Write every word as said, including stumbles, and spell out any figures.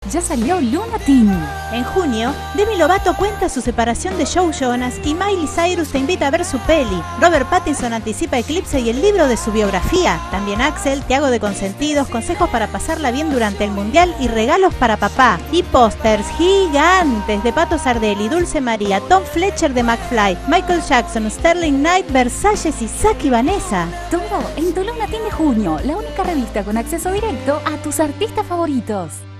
Ya salió Luna Teen. En junio, Demi Lovato cuenta su separación de Joe Jonas y Miley Cyrus te invita a ver su peli. Robert Pattinson anticipa Eclipse y el libro de su biografía. También Axel, Tiago de Consentidos, consejos para pasarla bien durante el mundial y regalos para papá. Y pósters gigantes de Pato Sardelli, Dulce María, Tom Fletcher de McFly, Michael Jackson, Sterling Knight, Versalles y Saki Vanessa. Todo en tu Luna Teen de junio, la única revista con acceso directo a tus artistas favoritos.